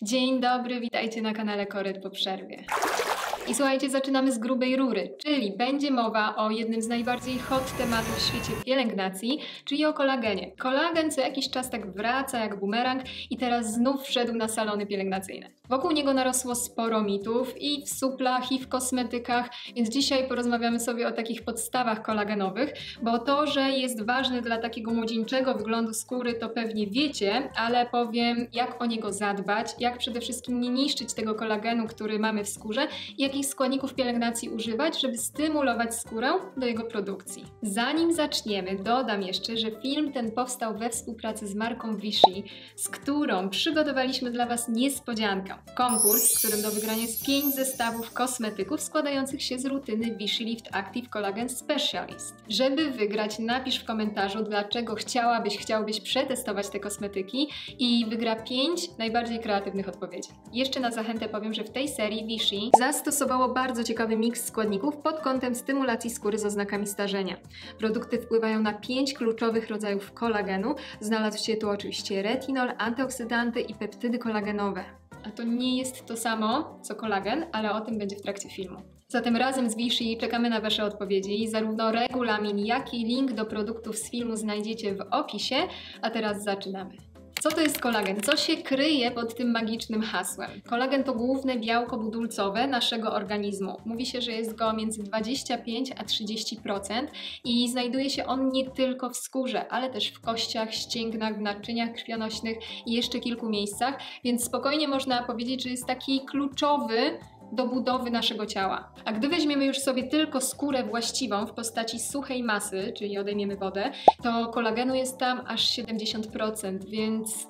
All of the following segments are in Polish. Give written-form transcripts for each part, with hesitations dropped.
Dzień dobry, witajcie na kanale Koret po przerwie. I słuchajcie, zaczynamy z grubej rury, czyli będzie mowa o jednym z najbardziej hot tematów w świecie pielęgnacji, czyli o kolagenie. Kolagen co jakiś czas tak wraca jak bumerang i teraz znów wszedł na salony pielęgnacyjne. Wokół niego narosło sporo mitów i w suplach, i w kosmetykach, więc dzisiaj porozmawiamy sobie o takich podstawach kolagenowych, bo to, że jest ważny dla takiego młodzieńczego wyglądu skóry, to pewnie wiecie, ale powiem, jak o niego zadbać, jak przede wszystkim nie niszczyć tego kolagenu, który mamy w skórze, i jakich składników pielęgnacji używać, żeby stymulować skórę do jego produkcji. Zanim zaczniemy, dodam jeszcze, że film ten powstał we współpracy z marką Vichy, z którą przygotowaliśmy dla Was niespodziankę. Konkurs, w którym do wygrania jest 5 zestawów kosmetyków składających się z rutyny Vichy Lift Active Collagen Specialist. Żeby wygrać, napisz w komentarzu, dlaczego chciałbyś przetestować te kosmetyki i wygra 5 najbardziej kreatywnych odpowiedzi. Jeszcze na zachętę powiem, że w tej serii Vichy zastosowało bardzo ciekawy miks składników pod kątem stymulacji skóry z oznakami starzenia. Produkty wpływają na 5 kluczowych rodzajów kolagenu. Znalazł się tu oczywiście retinol, antyoksydanty i peptydy kolagenowe. A to nie jest to samo, co kolagen, ale o tym będzie w trakcie filmu. Zatem razem z Vichy czekamy na Wasze odpowiedzi. Zarówno regulamin, jak i link do produktów z filmu znajdziecie w opisie. A teraz zaczynamy. Co to jest kolagen? Co się kryje pod tym magicznym hasłem? Kolagen to główne białko budulcowe naszego organizmu. Mówi się, że jest go między 25 a 30% i znajduje się on nie tylko w skórze, ale też w kościach, ścięgnach, w naczyniach krwionośnych i jeszcze kilku miejscach, więc spokojnie można powiedzieć, że jest taki kluczowy do budowy naszego ciała. A gdy weźmiemy już sobie tylko skórę właściwą w postaci suchej masy, czyli odejmiemy wodę, to kolagenu jest tam aż 70%, więc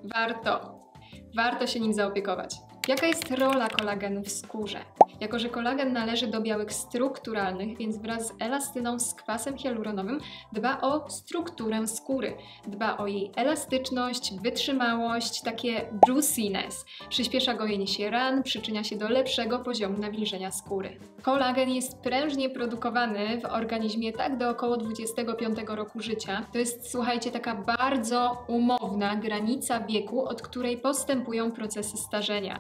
warto się nim zaopiekować. Jaka jest rola kolagenu w skórze? Jako że kolagen należy do białek strukturalnych, więc wraz z elastyną z kwasem hialuronowym dba o strukturę skóry. Dba o jej elastyczność, wytrzymałość, takie juiciness. Przyspiesza gojenie się ran, przyczynia się do lepszego poziomu nawilżenia skóry. Kolagen jest prężnie produkowany w organizmie tak do około 25 roku życia. To jest, słuchajcie, taka bardzo umowna granica wieku, od której postępują procesy starzenia.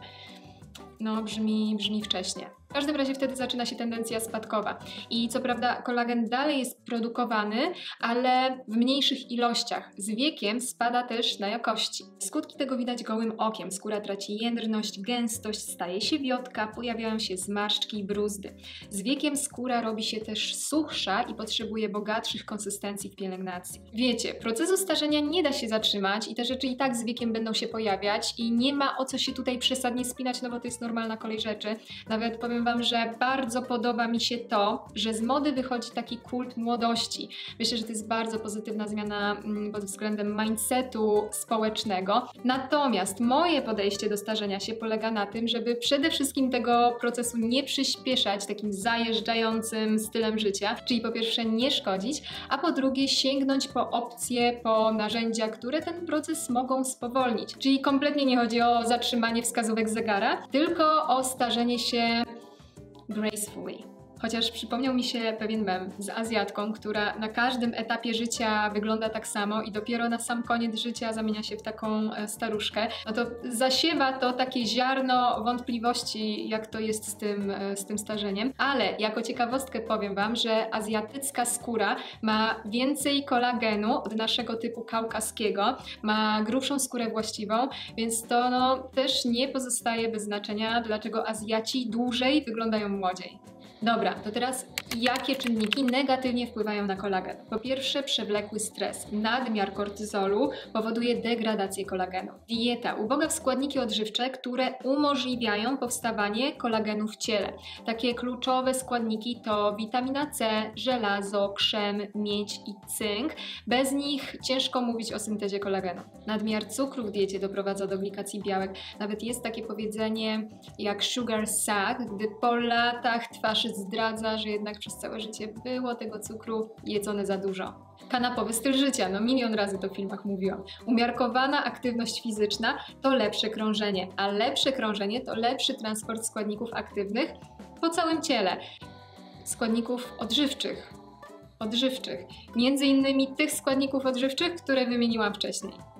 No, brzmi wcześnie. W każdym razie wtedy zaczyna się tendencja spadkowa. I co prawda kolagen dalej jest produkowany, ale w mniejszych ilościach. Z wiekiem spada też na jakości. Skutki tego widać gołym okiem. Skóra traci jędrność, gęstość, staje się wiotka, pojawiają się zmarszczki i bruzdy. Z wiekiem skóra robi się też suchsza i potrzebuje bogatszych konsystencji w pielęgnacji. Wiecie, procesu starzenia nie da się zatrzymać i te rzeczy i tak z wiekiem będą się pojawiać i nie ma o co się tutaj przesadnie spinać, no bo to jest normalna kolej rzeczy. Nawet powiem Wam, że bardzo podoba mi się to, że z mody wychodzi taki kult młodości. Myślę, że to jest bardzo pozytywna zmiana pod względem mindsetu społecznego. Natomiast moje podejście do starzenia się polega na tym, żeby przede wszystkim tego procesu nie przyspieszać takim zajeżdżającym stylem życia, czyli po pierwsze nie szkodzić, a po drugie sięgnąć po opcje, po narzędzia, które ten proces mogą spowolnić. Czyli kompletnie nie chodzi o zatrzymanie wskazówek zegara, tylko o starzenie się gracefully. Chociaż przypomniał mi się pewien mem z Azjatką, która na każdym etapie życia wygląda tak samo i dopiero na sam koniec życia zamienia się w taką staruszkę. No to zasiewa to takie ziarno wątpliwości, jak to jest z tym starzeniem. Ale jako ciekawostkę powiem Wam, że azjatycka skóra ma więcej kolagenu od naszego typu kaukaskiego, ma grubszą skórę właściwą, więc to też nie pozostaje bez znaczenia, dlaczego Azjaci dłużej wyglądają młodziej. Dobra, to teraz jakie czynniki negatywnie wpływają na kolagen? Po pierwsze, przewlekły stres. Nadmiar kortyzolu powoduje degradację kolagenu. Dieta uboga w składniki odżywcze, które umożliwiają powstawanie kolagenu w ciele. Takie kluczowe składniki to witamina C, żelazo, krzem, miedź i cynk. Bez nich ciężko mówić o syntezie kolagenu. Nadmiar cukru w diecie doprowadza do glikacji białek. Nawet jest takie powiedzenie jak sugar sack, gdy po latach twarz zdradza, że jednak przez całe życie było tego cukru jedzone za dużo. Kanapowy styl życia, no milion razy to w filmach mówiłam. Umiarkowana aktywność fizyczna to lepsze krążenie, a lepsze krążenie to lepszy transport składników aktywnych po całym ciele. Składników odżywczych. Między innymi tych składników odżywczych, które wymieniłam wcześniej.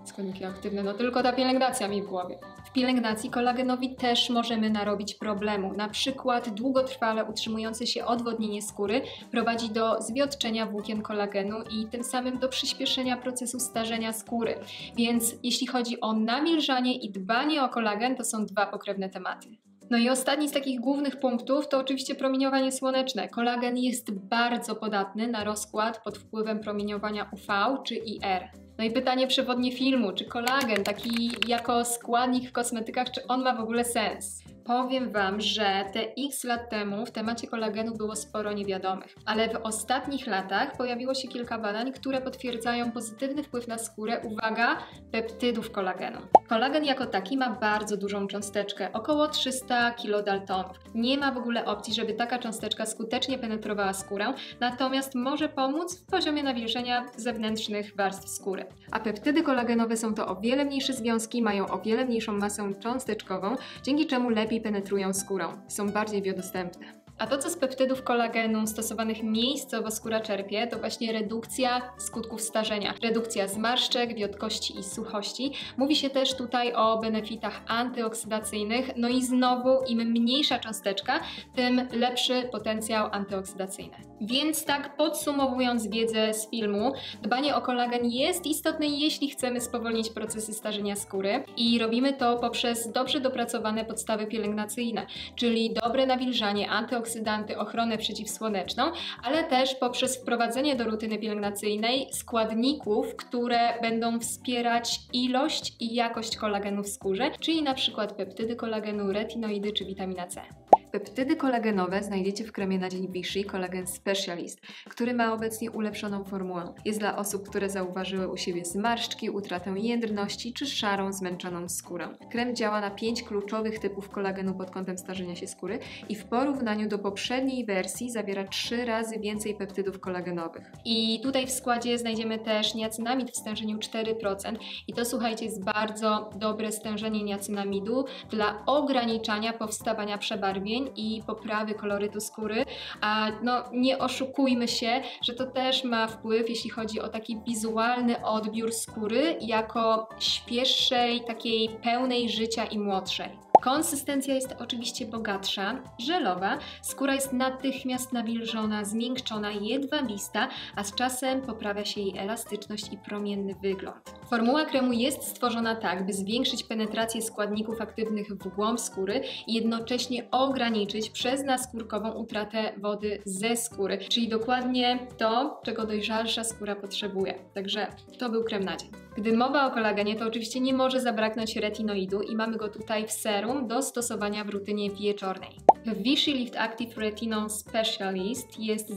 Składniki aktywne, no tylko ta pielęgnacja mi w głowie. W pielęgnacji kolagenowi też możemy narobić problemu. Na przykład długotrwale utrzymujące się odwodnienie skóry prowadzi do zwiotczenia włókien kolagenu i tym samym do przyspieszenia procesu starzenia skóry. Więc jeśli chodzi o nawilżanie i dbanie o kolagen, to są dwa pokrewne tematy. No i ostatni z takich głównych punktów to oczywiście promieniowanie słoneczne. Kolagen jest bardzo podatny na rozkład pod wpływem promieniowania UV czy IR. No i pytanie przewodnie filmu, czy kolagen taki jako składnik w kosmetykach, czy on ma w ogóle sens? Powiem Wam, że te x lat temu w temacie kolagenu było sporo niewiadomych, ale w ostatnich latach pojawiło się kilka badań, które potwierdzają pozytywny wpływ na skórę, uwaga, peptydów kolagenu. Kolagen jako taki ma bardzo dużą cząsteczkę, około 300 kilodaltonów. Nie ma w ogóle opcji, żeby taka cząsteczka skutecznie penetrowała skórę, natomiast może pomóc w poziomie nawilżenia zewnętrznych warstw skóry. A peptydy kolagenowe są to o wiele mniejsze związki, mają o wiele mniejszą masę cząsteczkową, dzięki czemu lepiej penetrują skórę. Są bardziej biodostępne. A to, co z peptydów kolagenu stosowanych miejscowo skóra czerpie, to właśnie redukcja skutków starzenia. Redukcja zmarszczek, wiotkości i suchości. Mówi się też tutaj o benefitach antyoksydacyjnych. No i znowu, im mniejsza cząsteczka, tym lepszy potencjał antyoksydacyjny. Więc tak podsumowując wiedzę z filmu, dbanie o kolagen jest istotne, jeśli chcemy spowolnić procesy starzenia skóry i robimy to poprzez dobrze dopracowane podstawy pielęgnacyjne, czyli dobre nawilżanie, antyoksydacyjne, ochronę przeciwsłoneczną, ale też poprzez wprowadzenie do rutyny pielęgnacyjnej składników, które będą wspierać ilość i jakość kolagenu w skórze, czyli na przykład peptydy kolagenu, retinoidy czy witamina C. Peptydy kolagenowe znajdziecie w kremie na dzień Vichy Collagen Specialist, który ma obecnie ulepszoną formułę. Jest dla osób, które zauważyły u siebie zmarszczki, utratę jędrności czy szarą, zmęczoną skórę. Krem działa na 5 kluczowych typów kolagenu pod kątem starzenia się skóry i w porównaniu do poprzedniej wersji zawiera 3 razy więcej peptydów kolagenowych. I tutaj w składzie znajdziemy też niacynamid w stężeniu 4% i to, słuchajcie, jest bardzo dobre stężenie niacynamidu dla ograniczania powstawania przebarwień i poprawy kolorytu skóry, a no nie oszukujmy się, że to też ma wpływ, jeśli chodzi o taki wizualny odbiór skóry jako świeższej, takiej pełnej życia i młodszej. Konsystencja jest oczywiście bogatsza, żelowa, skóra jest natychmiast nawilżona, zmiękczona, jedwabista, a z czasem poprawia się jej elastyczność i promienny wygląd. Formuła kremu jest stworzona tak, by zwiększyć penetrację składników aktywnych w głąb skóry i jednocześnie ograniczyć przez naskórkową utratę wody ze skóry, czyli dokładnie to, czego dojrzalsza skóra potrzebuje. Także to był krem na dzień. Gdy mowa o kolagenie, to oczywiście nie może zabraknąć retinoidu i mamy go tutaj w serum do stosowania w rutynie wieczornej. W Vichy Lift Active Retinol Specialist jest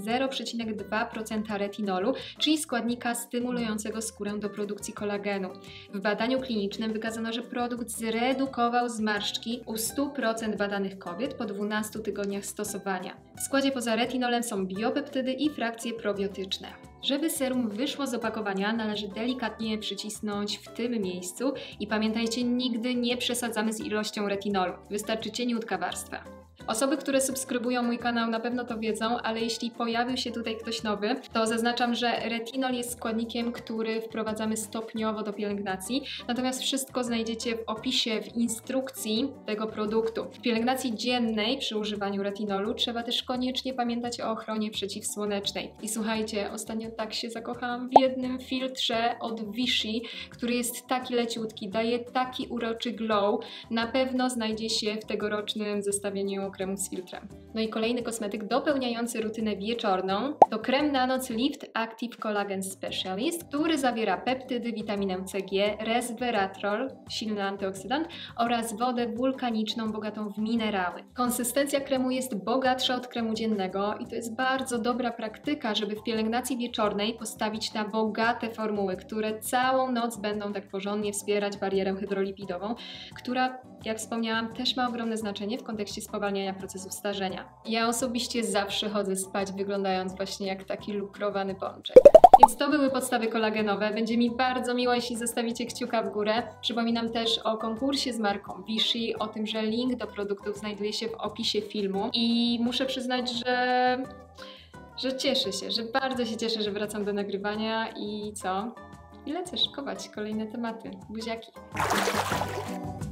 0,2% retinolu, czyli składnika stymulującego skórę do produkcji kolagenu. W badaniu klinicznym wykazano, że produkt zredukował zmarszczki u 100% badanych kobiet po 12 tygodniach stosowania. W składzie poza retinolem są biopeptydy i frakcje probiotyczne. Żeby serum wyszło z opakowania, należy delikatnie przycisnąć w tym miejscu i pamiętajcie, nigdy nie przesadzamy z ilością retinolu. Wystarczy cieniutka warstwa. Osoby, które subskrybują mój kanał, na pewno to wiedzą, ale jeśli pojawił się tutaj ktoś nowy, to zaznaczam, że retinol jest składnikiem, który wprowadzamy stopniowo do pielęgnacji, natomiast wszystko znajdziecie w opisie, w instrukcji tego produktu. W pielęgnacji dziennej przy używaniu retinolu trzeba też koniecznie pamiętać o ochronie przeciwsłonecznej. I słuchajcie, ostatnio tak się zakochałam w jednym filtrze od Vichy, który jest taki leciutki, daje taki uroczy glow. Na pewno znajdzie się w tegorocznym zestawieniu kremu z filtrem. No i kolejny kosmetyk dopełniający rutynę wieczorną to krem na noc Lift Active Collagen Specialist, który zawiera peptydy, witaminę CG, resveratrol, silny antyoksydant oraz wodę wulkaniczną bogatą w minerały. Konsystencja kremu jest bogatsza od kremu dziennego i to jest bardzo dobra praktyka, żeby w pielęgnacji wieczornej postawić na bogate formuły, które całą noc będą tak porządnie wspierać barierę hydrolipidową, która, jak wspomniałam, też ma ogromne znaczenie w kontekście spowalniania procesów starzenia. Ja osobiście zawsze chodzę spać wyglądając właśnie jak taki lukrowany pączek. Więc to były podstawy kolagenowe. Będzie mi bardzo miło, jeśli zostawicie kciuka w górę. Przypominam też o konkursie z marką Vichy, o tym, że link do produktów znajduje się w opisie filmu i muszę przyznać, że cieszę się, że bardzo się cieszę, że wracam do nagrywania i co? i lecę szykować kolejne tematy. Buziaki!